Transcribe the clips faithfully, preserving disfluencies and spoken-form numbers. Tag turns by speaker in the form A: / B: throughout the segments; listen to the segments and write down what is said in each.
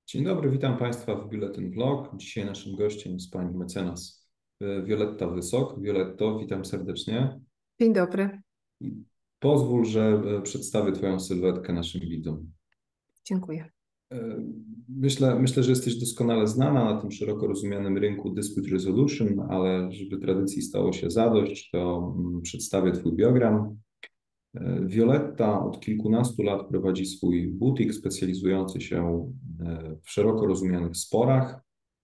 A: Dzień dobry, witam Państwa w Biuletyn Vlog. Dzisiaj naszym gościem jest pani mecenas e, Wioletta Wysok. Violetto, witam serdecznie.
B: Dzień dobry,
A: I pozwól, że e, przedstawię Twoją sylwetkę naszym widzom.
B: dziękuję.
A: E, Myślę, myślę, że jesteś doskonale znana na tym szeroko rozumianym rynku Dispute Resolution, ale żeby tradycji stało się zadość, to mm, przedstawię Twój biogram. E, Violetta od kilkunastu lat prowadzi swój butik specjalizujący się e, w szeroko rozumianych sporach.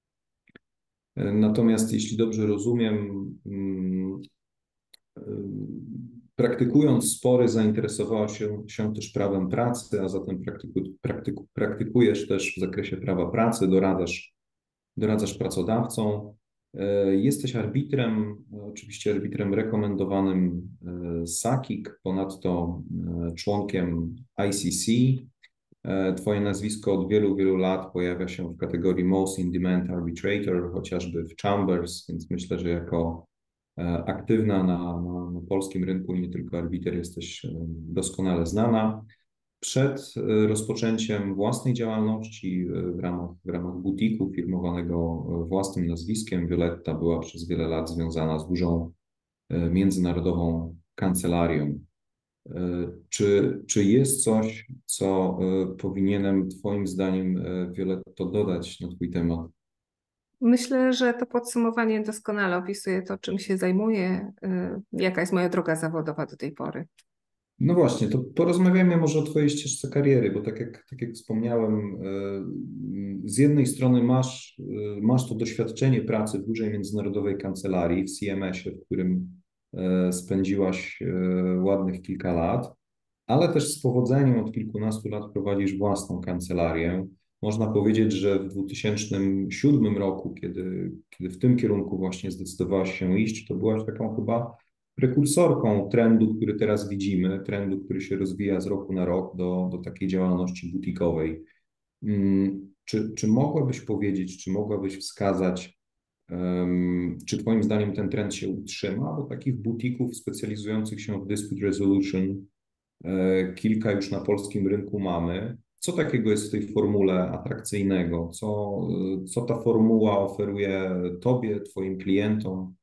A: Natomiast jeśli dobrze rozumiem, mm, y, praktykując spory, zainteresowała się, się też prawem pracy, a zatem praktyku, praktyku, praktykujesz też w zakresie prawa pracy, doradzasz, doradzasz pracodawcom. Y, Jesteś arbitrem, oczywiście arbitrem rekomendowanym y, SAKIK, ponadto y, członkiem I C C. Twoje nazwisko od wielu, wielu lat pojawia się w kategorii Most in Demand Arbitrator, chociażby w Chambers, więc myślę, że jako e, aktywna na, na, na polskim rynku i nie tylko arbiter jesteś e, doskonale znana. Przed e, rozpoczęciem własnej działalności e, w ramach, w ramach butiku firmowanego e, własnym nazwiskiem, Violetta była przez wiele lat związana z dużą e, międzynarodową kancelarią. Czy, czy jest coś, co e, powinienem Twoim zdaniem, e, Violetto, dodać na Twój temat?
B: Myślę, że to podsumowanie doskonale opisuje to, czym się zajmuję, y, jaka jest moja droga zawodowa do tej pory.
A: No właśnie, to porozmawiajmy może o Twojej ścieżce kariery, bo tak jak, tak jak wspomniałem, e, z jednej strony masz, e, masz to doświadczenie pracy w dużej międzynarodowej kancelarii, w C M S-ie, w którym e, spędziłaś e, ładnych kilka lat, ale też z powodzeniem od kilkunastu lat prowadzisz własną kancelarię. Można powiedzieć, że w dwa tysiące siódmym roku, kiedy, kiedy w tym kierunku właśnie zdecydowałaś się iść, to byłaś taką chyba prekursorką trendu, który teraz widzimy, trendu, który się rozwija z roku na rok do, do takiej działalności butikowej. Mm, Czy, czy mogłabyś powiedzieć, czy mogłabyś wskazać, um, czy Twoim zdaniem ten trend się utrzyma? Bo takich butików specjalizujących się w dispute resolution e, kilka już na polskim rynku mamy. Co takiego jest w tej formule atrakcyjnego? Co, e, co ta formuła oferuje Tobie, Twoim klientom?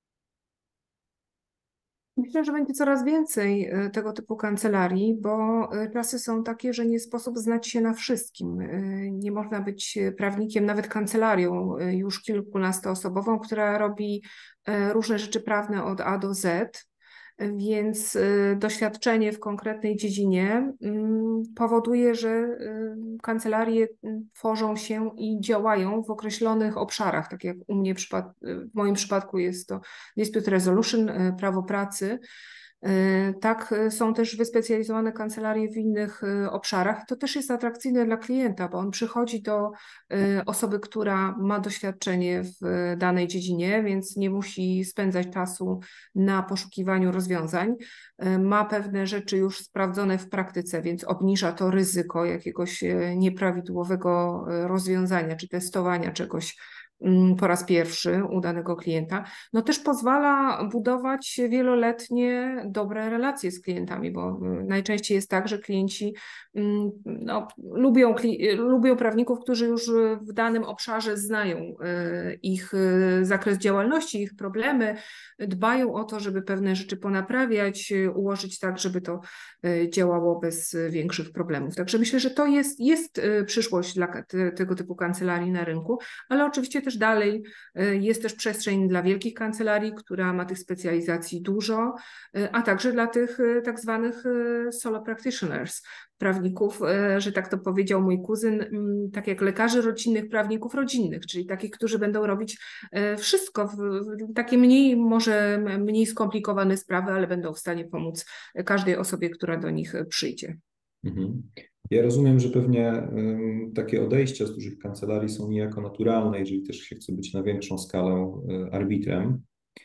B: Myślę, że będzie coraz więcej y, tego typu kancelarii, bo y, czasy są takie, że nie sposób znać się na wszystkim. Y, Nie można być y, prawnikiem, nawet kancelarią y, już kilkunastoosobową, która robi y, różne rzeczy prawne od A do Z. Więc y, doświadczenie w konkretnej dziedzinie mm, powoduje, że y, kancelarie mm, tworzą się i działają w określonych obszarach, tak jak u mnie przypad- w moim przypadku jest to dispute resolution, y, prawo pracy. Y, Tak, y, są też wyspecjalizowane kancelarie w innych y, obszarach. To też jest atrakcyjne dla klienta, bo on przychodzi do y, osoby, która ma doświadczenie w y, danej dziedzinie, więc nie musi spędzać czasu na poszukiwaniu rozwiązań. Y, Ma pewne rzeczy już sprawdzone w praktyce, więc obniża to ryzyko jakiegoś y, nieprawidłowego y, rozwiązania czy testowania czegoś mm, po raz pierwszy u danego klienta. No też pozwala budować wieloletnie dobre relacje z klientami, bo y, najczęściej jest tak, że klienci mm, no, lubią, kli- lubią prawników, którzy już y, w danym obszarze znają y, ich y, zakres działalności, ich problemy, dbają o to, żeby pewne rzeczy ponaprawiać, y, ułożyć tak, żeby to y, działało bez y, większych problemów. Także myślę, że to jest, jest y, przyszłość dla ka- te, tego typu kancelarii na rynku, ale oczywiście też dalej y, jest też przestrzeń dla wielkich kancelarii, która ma tych specjalizacji dużo, y, a także dla tych y, tak zwanych y, solo practitioners, prawników, y, że tak to powiedział mój kuzyn, mm, tak jak lekarzy rodzinnych, prawników rodzinnych, czyli takich, którzy będą robić y, wszystko, w, w takie mniej, może m- mniej skomplikowane sprawy, ale będą w stanie pomóc każdej osobie, która do nich y, przyjdzie.
A: Mhm. Ja rozumiem, że pewnie ym, takie odejścia z dużych kancelarii są niejako naturalne, jeżeli też się chce być na większą skalę y, arbitrem.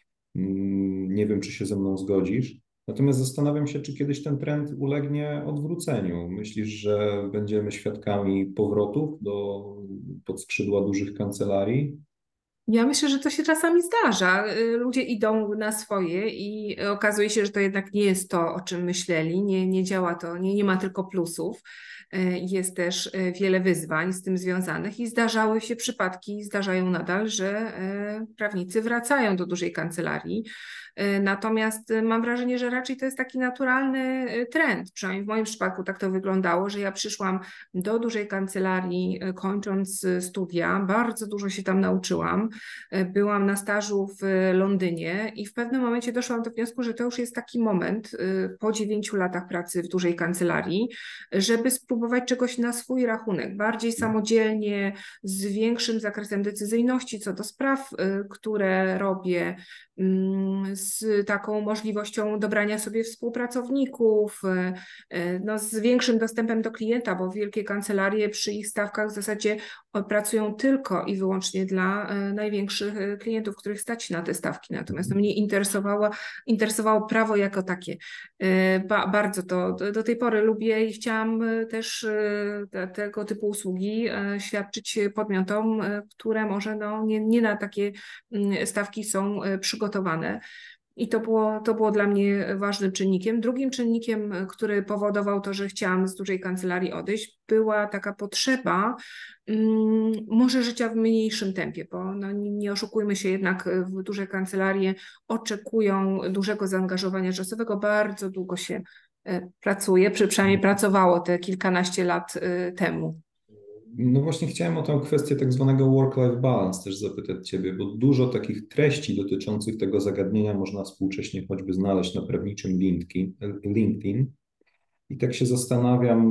A: Ym, Nie wiem, czy się ze mną zgodzisz. Natomiast zastanawiam się, czy kiedyś ten trend ulegnie odwróceniu. Myślisz, że będziemy świadkami powrotów do pod skrzydła dużych kancelarii?
B: Ja myślę, że to się czasami zdarza. Y, Ludzie idą na swoje i okazuje się, że to jednak nie jest to, o czym myśleli. Nie, nie działa to, nie, nie ma tylko plusów. Y, Jest też y, wiele wyzwań z tym związanych i zdarzały się przypadki, zdarzają nadal, że y, prawnicy wracają do dużej kancelarii. Y, Natomiast y, mam wrażenie, że raczej to jest taki naturalny y, trend. Przynajmniej w moim przypadku tak to wyglądało, że ja przyszłam do dużej kancelarii, y, kończąc y, studia. Bardzo dużo się tam nauczyłam. Byłam na stażu w Londynie i w pewnym momencie doszłam do wniosku, że to już jest taki moment y, po dziewięciu latach pracy w dużej kancelarii, żeby spróbować czegoś na swój rachunek, bardziej samodzielnie, z większym zakresem decyzyjności co do spraw, y, które robię, mm, z taką możliwością dobrania sobie współpracowników, y, y, no, z większym dostępem do klienta, bo wielkie kancelarie przy ich stawkach w zasadzie pracują tylko i wyłącznie dla e, największych e, klientów, których stać na te stawki. Natomiast no, mnie interesowało, interesowało prawo jako takie. E, Ba, bardzo to do, do tej pory lubię i chciałam e, też e, te, tego typu usługi e, świadczyć podmiotom, e, które może no, nie, nie na takie mm, stawki są e, przygotowane. I to było, to było dla mnie ważnym czynnikiem. Drugim czynnikiem, który powodował to, że chciałam z dużej kancelarii odejść, była taka potrzeba mm, może życia w mniejszym tempie, bo no, nie, nie oszukujmy się, jednak w duże kancelarie oczekują dużego zaangażowania czasowego. Bardzo długo się e, pracuje, przy, przynajmniej pracowało te kilkanaście lat e, temu.
A: No właśnie chciałem o tę kwestię tak zwanego work-life balance też zapytać Ciebie, bo dużo takich treści dotyczących tego zagadnienia można współcześnie choćby znaleźć na prawniczym LinkedIn. LinkedIn. I tak się zastanawiam,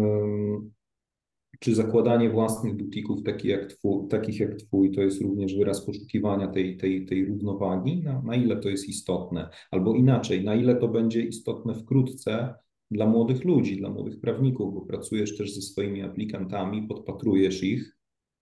A: ym, czy zakładanie własnych butików taki jak twój, takich jak Twój to jest również wyraz poszukiwania tej, tej, tej równowagi? Na, na ile to jest istotne? Albo inaczej, na ile to będzie istotne wkrótce dla młodych ludzi, dla młodych prawników, bo pracujesz też ze swoimi aplikantami, podpatrujesz ich.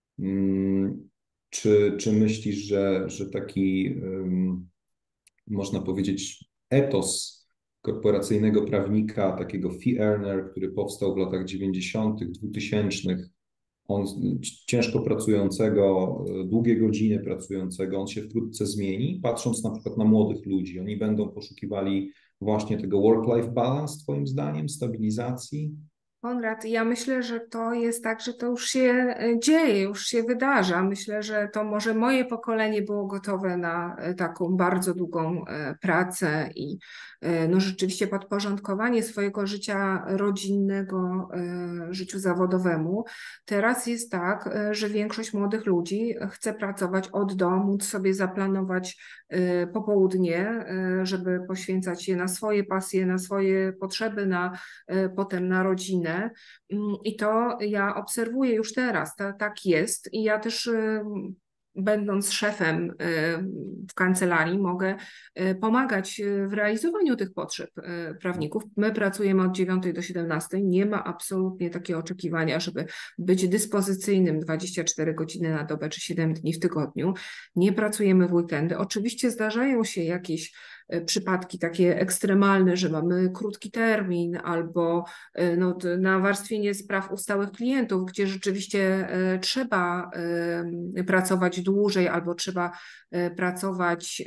A: Mm, Czy, czy myślisz, że, że taki, ym, można powiedzieć, etos korporacyjnego prawnika, takiego fee earner, który powstał w latach dziewięćdziesiątych, dwutysięcznych, on ciężko pracującego, długie godziny pracującego, on się wkrótce zmieni, patrząc na przykład na młodych ludzi. Oni będą poszukiwali właśnie tego work-life balance, Twoim zdaniem, stabilizacji?
B: Konrad, ja myślę, że to jest tak, że to już się e, dzieje, już się wydarza. Myślę, że to może moje pokolenie było gotowe na e, taką bardzo długą e, pracę i e, no rzeczywiście podporządkowanie swojego życia rodzinnego e, życiu zawodowemu. Teraz jest tak, e, że większość młodych ludzi chce pracować od domu, móc sobie zaplanować e, popołudnie, e, żeby poświęcać je na swoje pasje, na swoje potrzeby, na e, potem na rodzinę. I to ja obserwuję już teraz, ta, tak jest. I ja też, y, będąc szefem y, w kancelarii, mogę y, pomagać y, w realizowaniu tych potrzeb y, prawników. My pracujemy od dziewiątej do siedemnastej. Nie ma absolutnie takiego oczekiwania, żeby być dyspozycyjnym dwadzieścia cztery godziny na dobę czy siedem dni w tygodniu. Nie pracujemy w weekendy. Oczywiście zdarzają się jakieś przypadki takie ekstremalne, że mamy krótki termin albo no, nawarstwienie spraw u stałych klientów, gdzie rzeczywiście trzeba pracować dłużej albo trzeba pracować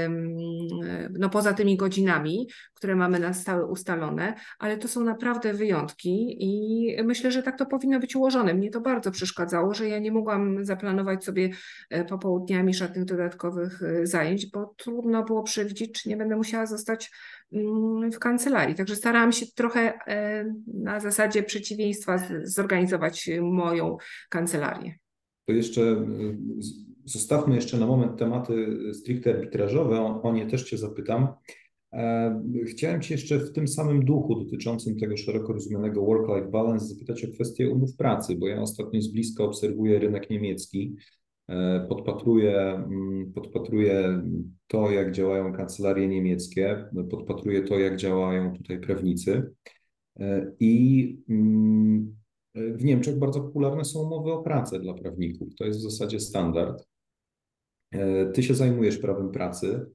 B: no, poza tymi godzinami, które mamy na stałe ustalone, ale to są naprawdę wyjątki i myślę, że tak to powinno być ułożone. Mnie to bardzo przeszkadzało, że ja nie mogłam zaplanować sobie popołudniami żadnych dodatkowych zajęć, bo trudno było przewidzieć, czy nie będę musiała zostać w kancelarii. Także starałam się trochę na zasadzie przeciwieństwa zorganizować moją kancelarię.
A: To jeszcze zostawmy jeszcze na moment tematy stricte arbitrażowe, o, o nie też Cię zapytam. Chciałem Cię jeszcze w tym samym duchu dotyczącym tego szeroko rozumianego work-life balance zapytać o kwestię umów pracy, bo ja ostatnio z bliska obserwuję rynek niemiecki, podpatruję, podpatruję to, jak działają kancelarie niemieckie, podpatruję to, jak działają tutaj prawnicy i w Niemczech bardzo popularne są umowy o pracę dla prawników. To jest w zasadzie standard. Ty się zajmujesz prawem pracy.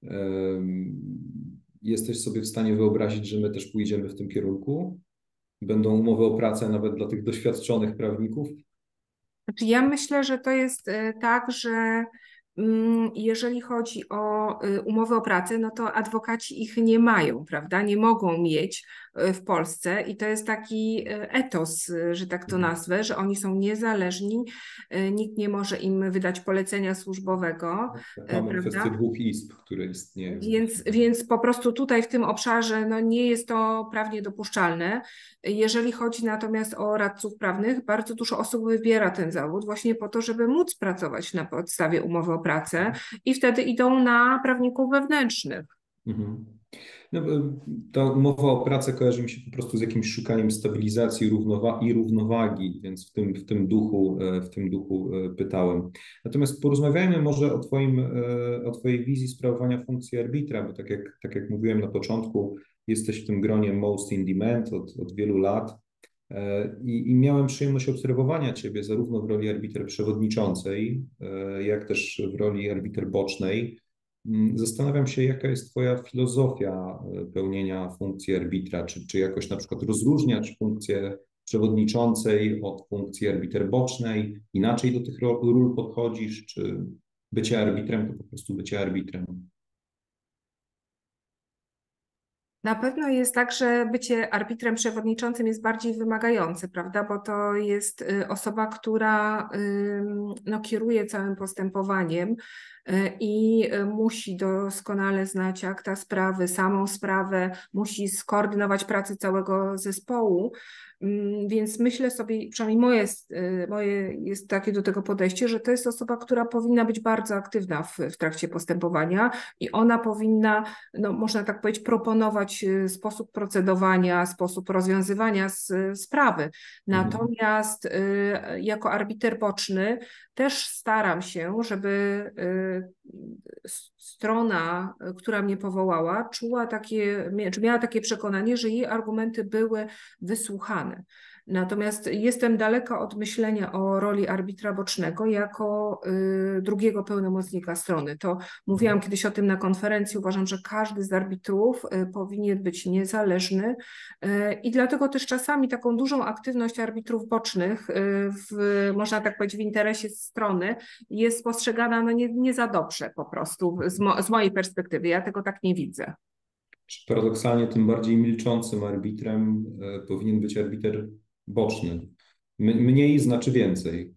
A: Jesteś sobie w stanie wyobrazić, że my też pójdziemy w tym kierunku? Będą umowy o pracę nawet dla tych doświadczonych prawników?
B: Znaczy, ja myślę, że to jest tak, że Jeżeli chodzi o umowy o pracę, no to adwokaci ich nie mają, prawda? Nie mogą mieć w Polsce i to jest taki etos, że tak to nazwę, że oni są niezależni, nikt nie może im wydać polecenia służbowego,
A: Mamy kwestię
B: prawda?
A: dwóch izb, które istnieją.
B: Więc, więc po prostu tutaj w tym obszarze no, nie jest to prawnie dopuszczalne. Jeżeli chodzi natomiast o radców prawnych, bardzo dużo osób wybiera ten zawód właśnie po to, żeby móc pracować na podstawie umowy o pracę i wtedy idą na prawników wewnętrznych.
A: Mhm. No, ta umowa o pracę kojarzy mi się po prostu z jakimś szukaniem stabilizacji równowa- i równowagi, więc w tym, w tym duchu, w tym duchu pytałem. Natomiast porozmawiajmy może o twoim, o twojej wizji sprawowania funkcji arbitra, bo tak jak, tak jak mówiłem na początku, jesteś w tym gronie Most in Demand od, od wielu lat i, i miałem przyjemność obserwowania ciebie zarówno w roli arbiter przewodniczącej, jak też w roli arbiter bocznej. Zastanawiam się, jaka jest twoja filozofia pełnienia funkcji arbitra, czy, czy jakoś na przykład rozróżniasz funkcję przewodniczącej od funkcji arbiter bocznej, inaczej do tych ról podchodzisz, czy bycie arbitrem to po prostu bycie arbitrem?
B: Na pewno jest tak, że bycie arbitrem przewodniczącym jest bardziej wymagające, prawda? Bo to jest osoba, która no, kieruje całym postępowaniem i musi doskonale znać akta sprawy, samą sprawę, musi skoordynować pracę całego zespołu. Więc myślę sobie, przynajmniej moje, moje jest takie do tego podejście, że to jest osoba, która powinna być bardzo aktywna w, w trakcie postępowania i ona powinna, no, można tak powiedzieć, proponować sposób procedowania, sposób rozwiązywania sprawy. Natomiast mhm. jako arbiter boczny też staram się, żeby strona, która mnie powołała, czuła takie, czy miała takie przekonanie, że jej argumenty były wysłuchane. Natomiast jestem daleka od myślenia o roli arbitra bocznego jako y, drugiego pełnomocnika strony. To mówiłam kiedyś o tym na konferencji. Uważam, że każdy z arbitrów y, powinien być niezależny y, i dlatego też czasami taką dużą aktywność arbitrów bocznych, y, w, można tak powiedzieć, w interesie strony jest postrzegana no, nie, nie za dobrze po prostu z, mo z mojej perspektywy. Ja tego tak nie widzę.
A: Paradoksalnie tym bardziej milczącym arbitrem y, powinien być arbiter boczny. Mniej znaczy więcej.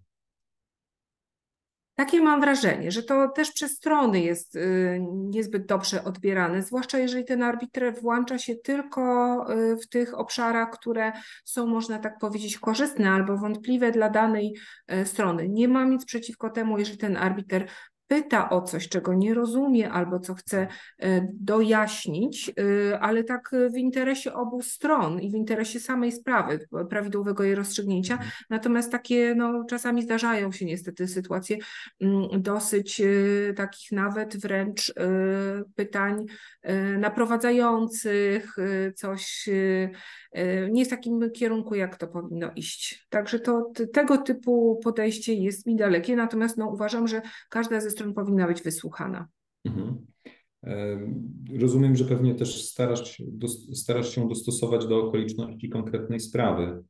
B: Takie mam wrażenie, że to też przez strony jest y, niezbyt dobrze odbierane, zwłaszcza jeżeli ten arbitr włącza się tylko y, w tych obszarach, które są, można tak powiedzieć, korzystne albo wątpliwe dla danej y, strony. Nie mam nic przeciwko temu, jeżeli ten arbitr pyta o coś, czego nie rozumie albo co chce dojaśnić, ale tak w interesie obu stron i w interesie samej sprawy, prawidłowego jej rozstrzygnięcia. Natomiast takie no, czasami zdarzają się niestety sytuacje dosyć takich nawet wręcz pytań naprowadzających, coś nie jest w takim kierunku, jak to powinno iść. Także to tego typu podejście jest mi dalekie, natomiast no, uważam, że każda ze stron powinna być wysłuchana. Mhm.
A: Rozumiem, że pewnie też starasz, starasz się dostosować do okoliczności konkretnej sprawy.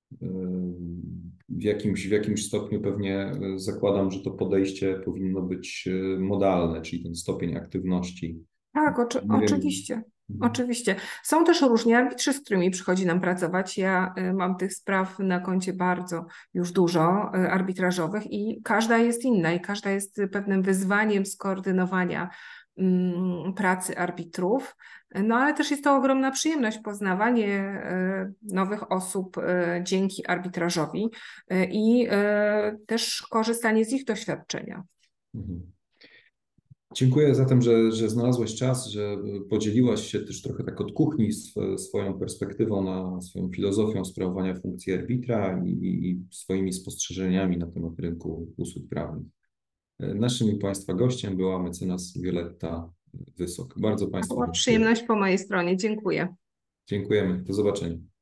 A: W jakimś, w jakimś stopniu pewnie zakładam, że to podejście powinno być modalne, czyli ten stopień aktywności.
B: Tak, oczy oczywiście. Mhm. Oczywiście. Są też różni arbitrzy, z którymi przychodzi nam pracować. Ja y, mam tych spraw na koncie bardzo już dużo y, arbitrażowych i każda jest inna i każda jest pewnym wyzwaniem skoordynowania y, pracy arbitrów. No ale też jest to ogromna przyjemność, poznawanie y, nowych osób y, dzięki arbitrażowi y, i też korzystanie z ich doświadczenia.
A: Mhm. Dziękuję zatem, że, że znalazłeś czas, że podzieliłaś się też trochę tak od kuchni sw swoją perspektywą, na swoją filozofią sprawowania funkcji arbitra i, i swoimi spostrzeżeniami na temat rynku usług prawnych. Naszym i Państwa gościem była mecenas Wioletta Wysok. Bardzo Państwu
B: była przyjemność po mojej stronie. Dziękuję.
A: Dziękujemy. Do zobaczenia.